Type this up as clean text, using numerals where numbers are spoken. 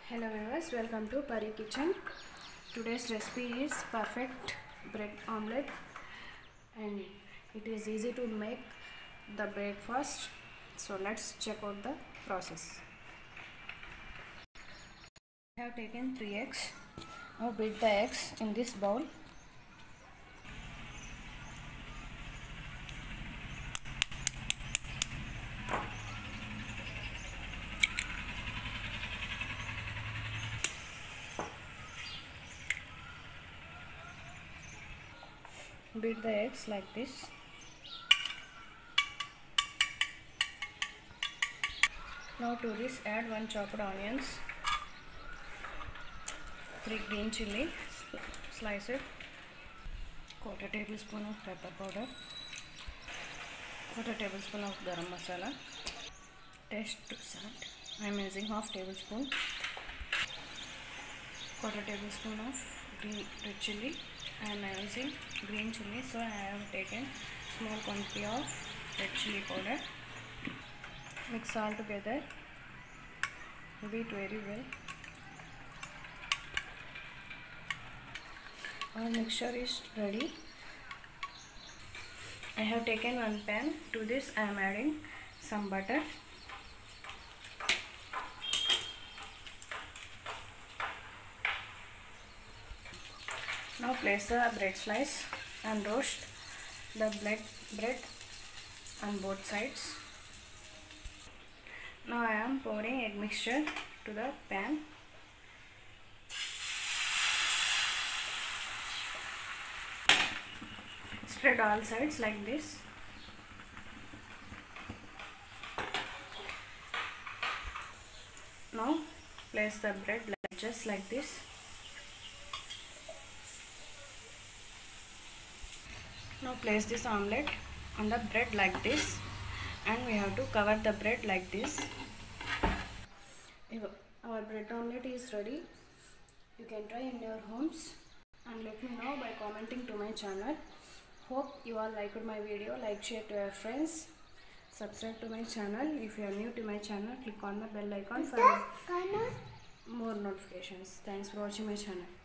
Hello viewers, welcome to Pari Kitchen. Today's recipe is perfect bread omelette and it is easy to make the breakfast. So let's check out the process. I have taken 3 eggs. Now beat the eggs in this bowl. Beat the eggs like this. Now to this add 1 chopped onions, 3 green chilli sliced, quarter tablespoon of pepper powder, quarter tablespoon of garam masala, taste to salt. I am using half tablespoon, quarter tablespoon of green red chilli. I am using green chilli, so I have taken small quantity of red chilli powder. Mix all together, beat very well. Our mixture is ready. I have taken one pan. To this I am adding some butter. Now place the bread slice and roast the bread on both sides. Now I am pouring egg mixture to the pan. Spread all sides like this. Now place the bread just like this. Now place this omelette on the bread like this, and we have to cover the bread like this. Our bread omelette is ready. You can try in your homes and let me know by commenting to my channel. Hope you all liked my video. Like, share to your friends. Subscribe to my channel. If you are new to my channel, click on the bell icon for more notifications. Thanks for watching my channel.